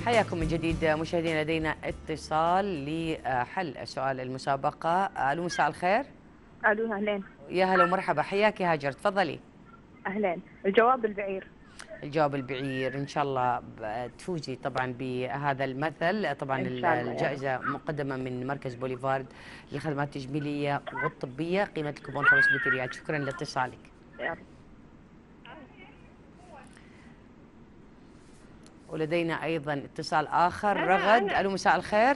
حياكم من جديد مشاهدينا، لدينا اتصال لحل سؤال المسابقة. ألو، مساء الخير. الو، اهلين. يا هلا ومرحبا، حياك يا هاجر، تفضلي. اهلين. الجواب البعير. الجواب البعير، إن شاء الله تفوزي طبعا بهذا المثل. طبعا ان شاء الله يا رب. الجائزة مقدمة من مركز بوليفارد للخدمات التجميلية والطبية، قيمة الكوبون 500 ريال. شكرا لاتصالك. يا رب. ولدينا أيضا اتصال آخر، رغد. ألو، مساء الخير.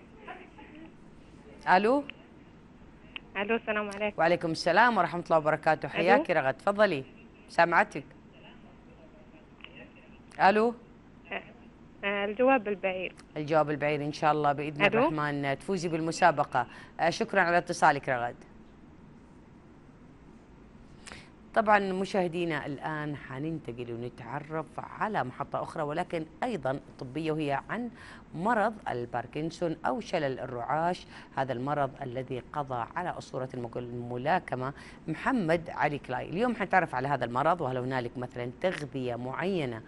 ألو. الو، السلام عليكم. وعليكم السلام ورحمة الله وبركاته، حياك رغد، تفضلي، سامعتك. ألو. الجواب البعير. الجواب البعير، إن شاء الله بإذن ألو؟ الرحمن تفوزي بالمسابقة. شكرا على اتصالك رغد. طبعا مشاهدينا، الآن حننتقل ونتعرف على محطة أخرى ولكن أيضا طبية، وهي عن مرض الباركنسون أو شلل الرعاش، هذا المرض الذي قضى على أسطورة الملاكمة محمد علي كلاي. اليوم حنتعرف على هذا المرض، وهل هنالك مثلا تغذية معينة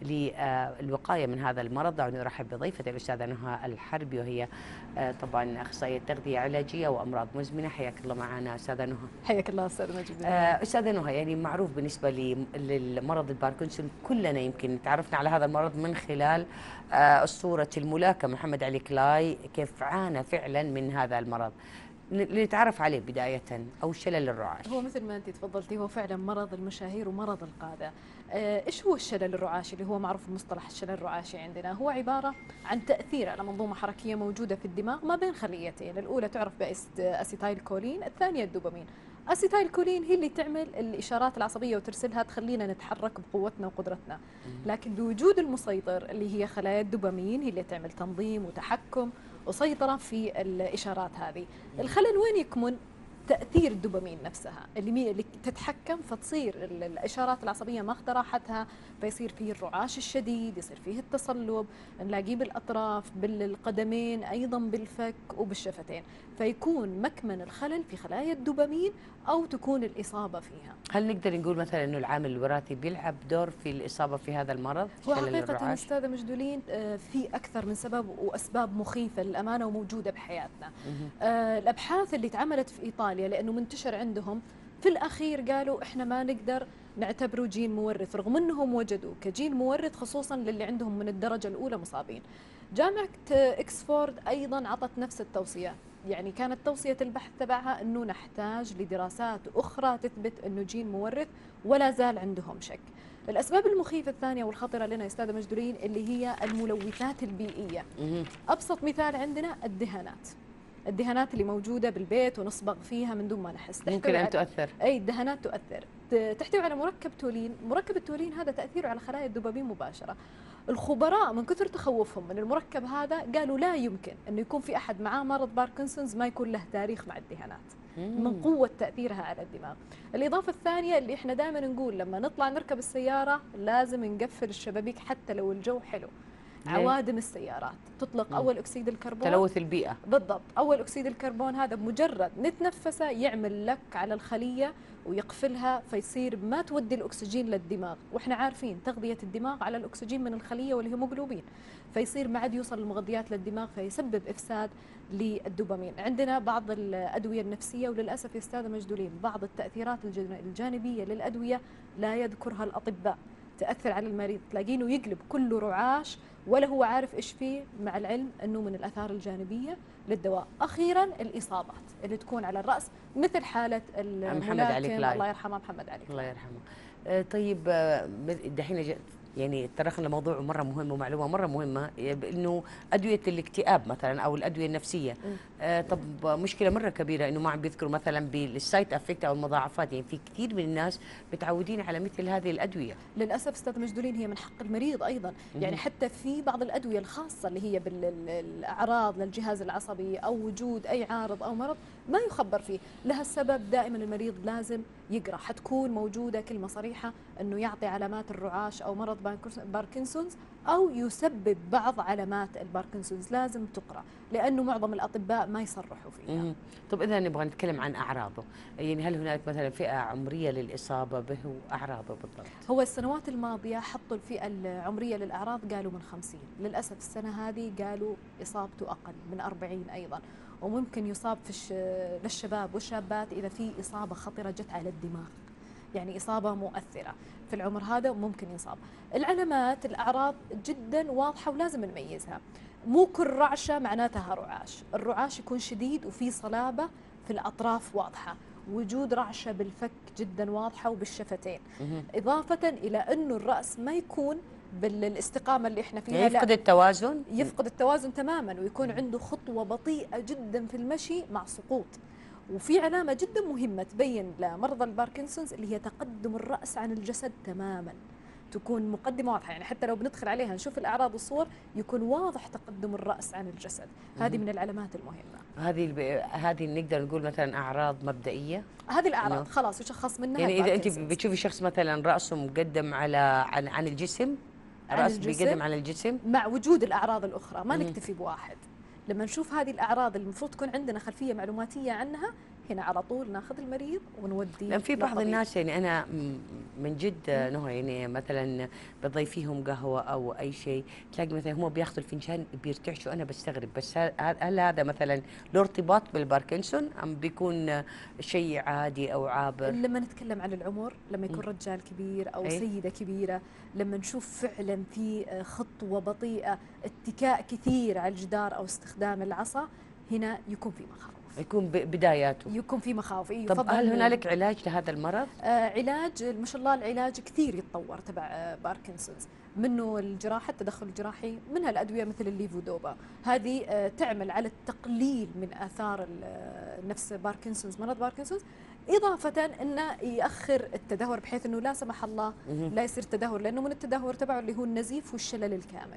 للوقاية من هذا المرض. دعوني أرحب بضيفتي الأستاذة نهى الحربي، وهي طبعا أخصائية تغذية علاجية وأمراض مزمنة. حياك الله معنا أستاذة نهى. حياك الله أستاذ مجد. أستاذة نهى، يعني معروف بالنسبة للمرض الباركنسون، كلنا يمكن تعرفنا على هذا المرض من خلال أسطورة الملاكمة محمد علي كلاي، كيف عانى فعلا من هذا المرض. لنتعرف عليه بداية، أو شلل الرعاش. هو مثل ما أنت تفضلتي، هو فعلا مرض المشاهير ومرض القادة. إيش هو الشلل الرعاشي اللي هو معروف بمصطلح الشلل الرعاشي عندنا؟ هو عبارة عن تأثير على منظومة حركية موجودة في الدماغ ما بين خليتين، الأولى تعرف بأسيتايل كولين، الثانية الدوبامين. أسيتايل كولين هي اللي تعمل الإشارات العصبية وترسلها تخلينا نتحرك بقوتنا وقدرتنا، لكن بوجود المسيطر اللي هي خلايا الدوبامين هي اللي تعمل تنظيم وتحكم وسيطرة في الإشارات هذه. الخلل وين يكمن؟ تأثير الدوبامين نفسها اللي تتحكم، فتصير الإشارات العصبية ماخذة راحتها، فيصير فيه الرعاش الشديد، يصير فيه التصلب، نلاقيه بالأطراف، بالقدمين، أيضا بالفك وبالشفتين، فيكون مكمن الخلل في خلايا الدوبامين أو تكون الإصابة فيها. هل نقدر نقول مثلا أنه العامل الوراثي بيلعب دور في الإصابة في هذا المرض؟ هو حقيقة أستاذة مجدولين في أكثر من سبب وأسباب مخيفة للأمانة وموجودة بحياتنا. الأبحاث اللي اتعملت في إيطاليا لأنه منتشر عندهم، في الأخير قالوا إحنا ما نقدر نعتبره جين مورث، رغم أنهم وجدوا كجين مورث خصوصا للي عندهم من الدرجة الأولى مصابين. جامعة إكسفورد أيضا عطت نفس التوصية، يعني كانت توصية البحث تبعها أنه نحتاج لدراسات أخرى تثبت أنه جين مورث، ولا زال عندهم شك. الأسباب المخيفة الثانية والخطرة لنا يا أستاذة مجدولين اللي هي الملوثات البيئية. أبسط مثال عندنا الدهانات اللي موجودة بالبيت ونصبغ فيها من دون ما نحس، ممكن أن تؤثر. أي الدهانات تؤثر، تحتوي على مركب تولين. مركب التولين هذا تأثيره على خلايا الدوبامين مباشرة. الخبراء من كثر تخوفهم من المركب هذا قالوا لا يمكن أنه يكون في أحد معاه مرض باركنسونز ما يكون له تاريخ مع الدهانات من قوة تأثيرها على الدماغ. الإضافة الثانية اللي إحنا دائما نقول لما نطلع نركب السيارة لازم نقفل الشبابيك حتى لو الجو حلو. عوادم السيارات تطلق أول أكسيد الكربون، تلوث البيئة. بالضبط، أول أكسيد الكربون هذا بمجرد نتنفسه يعمل لك على الخلية ويقفلها، فيصير ما تودي الأكسجين للدماغ، وإحنا عارفين تغذية الدماغ على الأكسجين من الخلية والهيموغلوبين، فيصير ما عاد يوصل المغذيات للدماغ فيسبب إفساد للدوبامين. عندنا بعض الأدوية النفسية، وللأسف يا أستاذة مجدولين بعض التأثيرات الجانبية للأدوية لا يذكرها الأطباء، تأثر على المريض، تلاقينه يقلب كله رعاش ولا هو عارف إيش فيه، مع العلم أنه من الآثار الجانبية للدواء. أخيرا الإصابات اللي تكون على الرأس، مثل حالة محمد علي كلاي، الله يرحمه، محمد علي كلاي الله يرحمه. طيب دحين يعني تطرقنا لموضوع مرة مهم ومعلومة مرة مهمة، إنه أدوية الاكتئاب مثلا أو الأدوية النفسية. طب مشكلة مرة كبيرة إنه ما عم بيذكروا مثلا بالسايد افكت أو المضاعفات، يعني في كثير من الناس متعودين على مثل هذه الأدوية. للأسف أستاذ مجدولين هي من حق المريض أيضا، يعني حتى في بعض الأدوية الخاصة اللي هي بالأعراض للجهاز العصبي أو وجود أي عارض أو مرض ما يخبر فيه. لهالسبب دائما المريض لازم يقرأ، حتكون موجودة كلمة صريحة أنه يعطي علامات الرعاش أو مرض باركنسونز أو يسبب بعض علامات الباركنسونز، لازم تقرأ لأنه معظم الأطباء ما يصرحوا فيها. طب إذا نبغى نتكلم عن أعراضه، يعني هل هناك مثلا فئة عمرية للإصابة به وأعراضه بالضبط؟ هو السنوات الماضية حطوا الفئة العمرية للأعراض قالوا من 50، للأسف السنة هذه قالوا إصابته أقل من 40 أيضا، وممكن يصاب في للشباب والشابات إذا في إصابة خطرة جت على الدماغ، يعني إصابة مؤثرة في العمر هذا ممكن يصاب. العلامات الأعراض جدا واضحة ولازم نميزها، مو كل رعشة معناتها رعاش، الرعاش يكون شديد وفي صلابة في الأطراف واضحة، وجود رعشة بالفك جدا واضحة وبالشفتين، إضافة إلى أنه الرأس ما يكون بالاستقامة اللي احنا فيها، يفقد التوازن، يفقد التوازن تماما، ويكون عنده خطوة بطيئة جدا في المشي مع سقوط. وفي علامة جدا مهمة تبين لمرضى الباركنسونز اللي هي تقدم الرأس عن الجسد تماما، تكون مقدمة واضحة، يعني حتى لو بندخل عليها نشوف الأعراض والصور يكون واضح تقدم الرأس عن الجسد. هذه من العلامات المهمة. هذه نقدر نقول مثلا أعراض مبدئية. هذه الأعراض خلاص يشخص منها، يعني إذا أنت بتشوفي شخص مثلا رأسه مقدم عن الجسم، رأس بيقدم على الجسم مع وجود الأعراض الأخرى، ما نكتفي بواحد. لما نشوف هذه الأعراض اللي المفروض تكون عندنا خلفية معلوماتية عنها، هنا على طول ناخذ المريض ونوديه. لأن في بعض الناس، يعني أنا من جد نهى، يعني مثلا بضيفيهم قهوة أو أي شيء، تلاقي مثلا هم بياخذوا الفنجان بيرتعشوا، أنا بستغرب، بس هل هذا مثلا له ارتباط بالباركنسون أم بيكون شيء عادي أو عابر؟ لما نتكلم عن العمر، لما يكون رجال كبير أو سيدة كبيرة، لما نشوف فعلا في خطوة بطيئة، اتكاء كثير على الجدار أو استخدام العصا، هنا يكون في مخاوف، يكون بداياته، يكون في مخاوف. طب هل هنالك علاج لهذا المرض؟ علاج ما شاء الله، العلاج كثير يتطور تبع باركنسونز، منه الجراحة، التدخل الجراحي، منها الأدوية مثل الليفودوبا، هذه تعمل على التقليل من آثار نفس باركنسونز، مرض باركنسونز، إضافة أنه يأخر التدهور بحيث أنه لا سمح الله لا يصير تدهور، لأنه من التدهور تبعه اللي هو النزيف والشلل الكامل.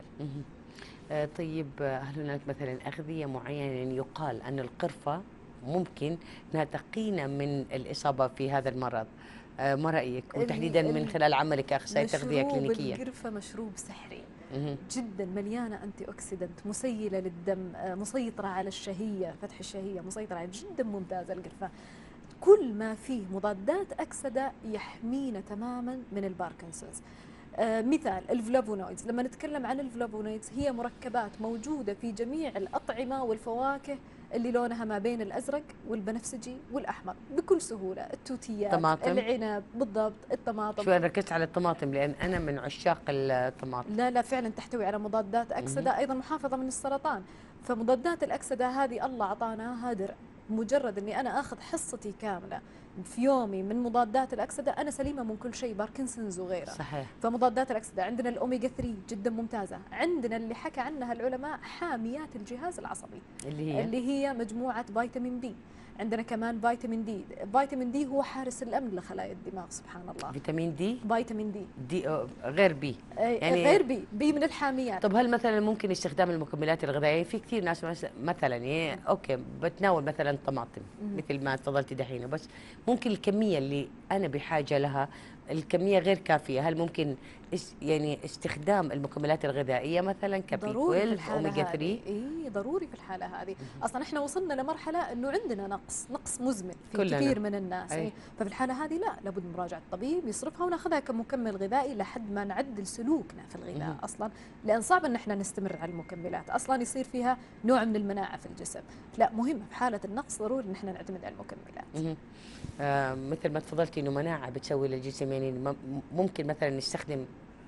طيب هل هناك مثلا أغذية معينة، يعني يقال أن القرفة ممكن أنها تقينا من الإصابة في هذا المرض، ما رأيك؟ وتحديدا من خلال عملك كأخصائية تغذية كلينيكية. القرفة مشروب سحري جدا، مليانة أنتي أكسيدنت، مسيلة للدم، مسيطرة على الشهية، فتح الشهية، مسيطرة على، جدا ممتازة القرفة. كل ما فيه مضادات أكسدة يحمينا تماما من الباركنسونز. مثال الفلافونويدز، لما نتكلم عن الفلافونويدز هي مركبات موجودة في جميع الأطعمة والفواكه اللي لونها ما بين الأزرق والبنفسجي والأحمر بكل سهولة، التوتيات، طماطم. العنب، بالضبط، الطماطم. شو أنا ركزت على الطماطم لأن أنا من عشاق الطماطم. لا فعلا تحتوي على مضادات أكسدة، أيضا محافظة من السرطان. فمضادات الأكسدة هذه الله أعطانا درع، مجرد أني أنا أخذ حصتي كاملة في يومي من مضادات الأكسدة أنا سليمة من كل شيء، باركنسونز وغيره. صحيح. فمضادات الأكسدة عندنا الأوميجا 3 جدا ممتازة، عندنا اللي حكى عنها العلماء حاميات الجهاز العصبي اللي هي مجموعة فيتامين بي، عندنا كمان فيتامين دي. فيتامين دي هو حارس الأمن لخلايا الدماغ، سبحان الله. فيتامين دي؟ فيتامين دي غير بي، يعني غير بي من الحاميات. طب هل مثلا ممكن استخدام المكملات الغذائية؟ في كثير ناس مثلا يعني اوكي بتناول مثلا طماطم مثل ما تفضلتي دحين، بس ممكن الكمية اللي أنا بحاجة لها الكمية غير كافية، هل ممكن يعني استخدام المكملات الغذائية مثلا كبي 12 أوميجا 3؟ اي ضروري في الحالة هذه. اصلا احنا وصلنا لمرحلة انه عندنا نقص مزمن في كلنا. كثير من الناس. ففي الحالة هذه لا، لابد من مراجعة الطبيب يصرفها وناخذها كمكمل غذائي لحد ما نعدل سلوكنا في الغذاء اصلا، لان صعب ان احنا نستمر على المكملات، اصلا يصير فيها نوع من المناعة في الجسم. لا، مهم في حالة النقص ضروري ان احنا نعتمد على المكملات. مثل ما تفضلتي انه مناعة بتسوي للجسم، يعني ممكن مثلا نستخدم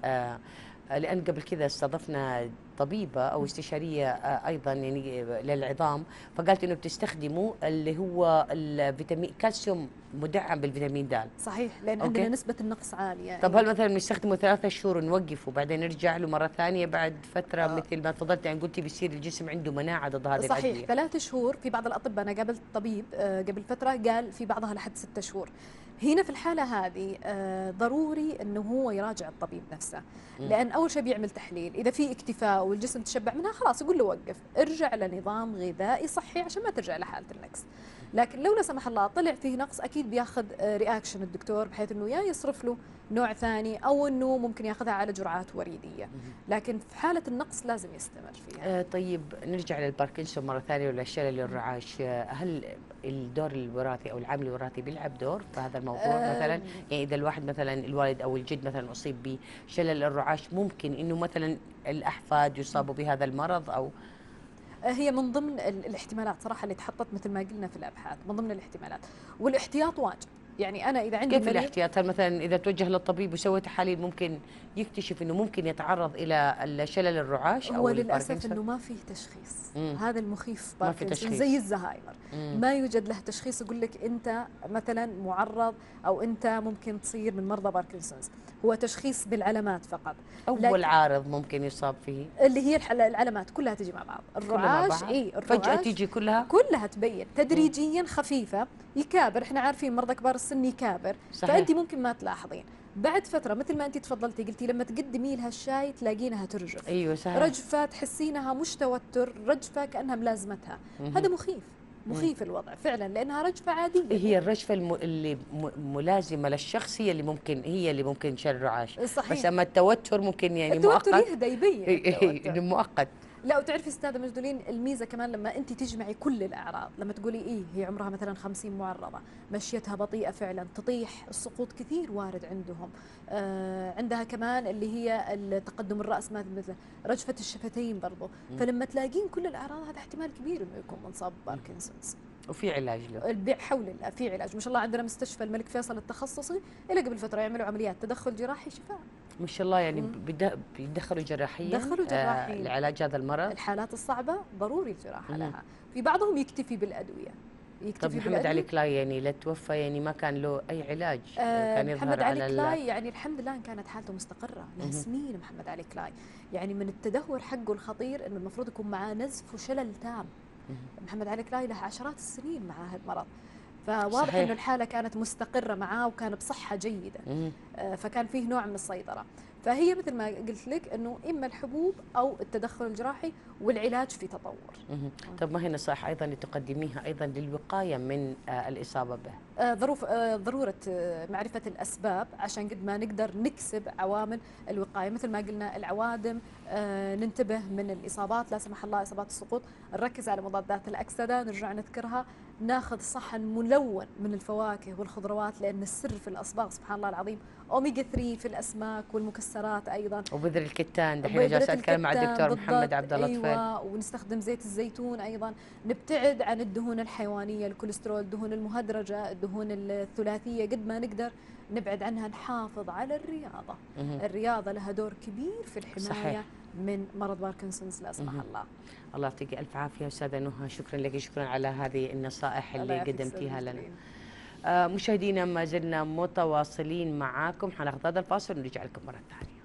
لأن قبل كذا استضفنا طبيبة أو استشارية أيضا يعني للعظام، فقالت إنه بتستخدموا اللي هو الفيتامين كالسيوم مدعم بالفيتامين د. صحيح، لأن عندنا نسبة النقص عالية. طب هل مثلا نستخدمه 3 شهور ونوقف وبعدين نرجع له مرة ثانية بعد فترة مثل ما تفضلت يعني قلتي بيصير الجسم عنده مناعة ضد هذه الأدوية؟ صحيح، 3 شهور. في بعض الأطباء أنا قابلت طبيب قبل فترة قال في بعضها لحد 6 شهور. هنا في الحالة هذه ضروري أنه هو يراجع الطبيب نفسه، لأن أول شيء بيعمل تحليل، إذا في اكتفاء والجسم تشبع منها خلاص يقول له وقف، ارجع لنظام غذائي صحي عشان ما ترجع لحالة النقص. لكن لو لا سمح الله طلع فيه نقص اكيد بياخذ رياكشن الدكتور، بحيث انه يا يصرف له نوع ثاني او انه ممكن ياخذها على جرعات وريديه، لكن في حاله النقص لازم يستمر فيها. طيب نرجع للباركنسون مره ثانيه ولا شلل الرعاش، هل الدور الوراثي او العامل الوراثي بيلعب دور في هذا الموضوع مثلا؟ يعني اذا الواحد مثلا الوالد او الجد مثلا اصيب بشلل الرعاش، ممكن انه مثلا الاحفاد يصابوا بهذا المرض او هي من ضمن الاحتمالات صراحه اللي تحطت مثل ما قلنا في الابحاث، من ضمن الاحتمالات، والاحتياط واجب. يعني انا اذا عندي كيف الاحتياط؟ هل مثلا اذا توجه للطبيب وسوى تحاليل ممكن يكتشف انه ممكن يتعرض الى شلل الرعاش هو او للاسف انه ما فيه تشخيص. هذا المخيف ما في تشخيص زي الزهايمر. ما يوجد له تشخيص يقول لك انت مثلا معرض او انت ممكن تصير من مرضى باركنسونز، هو تشخيص بالعلامات فقط. اول عارض ممكن يصاب فيه اللي هي العلامات كلها تجي مع بعض. الرعاش فجأة تيجي كلها تبين تدريجيا خفيفة، يكابر. احنا عارفين مرضى كبار السن يكابر، صحيح. فانت ممكن ما تلاحظين بعد فترة، مثل ما انت تفضلتي قلتي لما تقدمي لها الشاي تلاقينها ترجف. ايوه صحيح. رجفة تحسينها مش توتر، رجفة كأنها ملازمتها. هذا مخيف الوضع فعلا، لانها رجفه عاديه. هي الرجفه اللي ملازمه للشخص هي اللي ممكن شل رعاش. صحيح. بس اما التوتر ممكن يعني التوتر مؤقت. يهدى يبين انه مؤقت. لا، وتعرفي استاذه مجدولين، الميزه كمان لما انت تجمعي كل الاعراض، لما تقولي هي عمرها مثلا 50 معرضه، مشيتها بطيئه فعلا، تطيح، السقوط كثير وارد عندهم. عندها كمان اللي هي تقدم الراس، مثل رجفه الشفتين برضه. فلما تلاقين كل الاعراض هذا احتمال كبير انه يكون منصاب باركنسونز. وفي علاج له؟ حول الله في علاج، ما شاء الله. عندنا مستشفى الملك فيصل التخصصي الى قبل فتره يعملوا عمليات تدخل جراحي شفاء. ما شاء الله. يعني بيدخلوا جراحيا لعلاج هذا المرض. الحالات الصعبه ضروري الجراحه لها. في بعضهم يكتفي بالادويه. طب محمد علي كلاي يعني لا توفى، يعني ما كان له اي علاج. كان يظهر محمد علي كلاي يعني الحمد لله كانت حالته مستقره له سنين. محمد علي كلاي يعني من التدهور حقه الخطير انه المفروض يكون معاه نزف وشلل تام. محمد علي كلاي له عشرات السنين مع هذا المرض، فواضح انه الحاله كانت مستقره معاه وكان بصحه جيده. فكان فيه نوع من السيطره. فهي مثل ما قلت لك انه اما الحبوب او التدخل الجراحي، والعلاج في تطور. طب ما هي نصائح ايضا تقدميها ايضا للوقايه من الاصابه به؟ ضروره معرفه الاسباب عشان قد ما نقدر نكسب عوامل الوقايه. مثل ما قلنا العوادم، ننتبه من الاصابات، لا سمح الله اصابات السقوط، نركز على مضادات الاكسده، نرجع نذكرها، ناخذ صحن ملون من الفواكه والخضروات، لان السر في الاصباغ سبحان الله العظيم. اوميجا 3 في الاسماك والمكسرات ايضا، وبذر الكتان. دحين جالسه اتكلم مع الدكتور محمد عبد الله طفيل. ايوه، ونستخدم زيت الزيتون ايضا. نبتعد عن الدهون الحيوانيه، الكوليسترول، الدهون المهدرجه، الدهون الثلاثيه، قد ما نقدر نبعد عنها. نحافظ على الرياضه. الرياضه لها دور كبير في الحمايه صحيح. من مرض باركنسونز لا سمح الله. الله يعطيك الف عافيه استاذه نهى، شكرا لك، شكرا على هذه النصائح اللي قدمتيها لنا. مشاهدينا ما زلنا متواصلين معاكم، حناخذ هذا الفاصل ونرجع لكم مره ثانيه.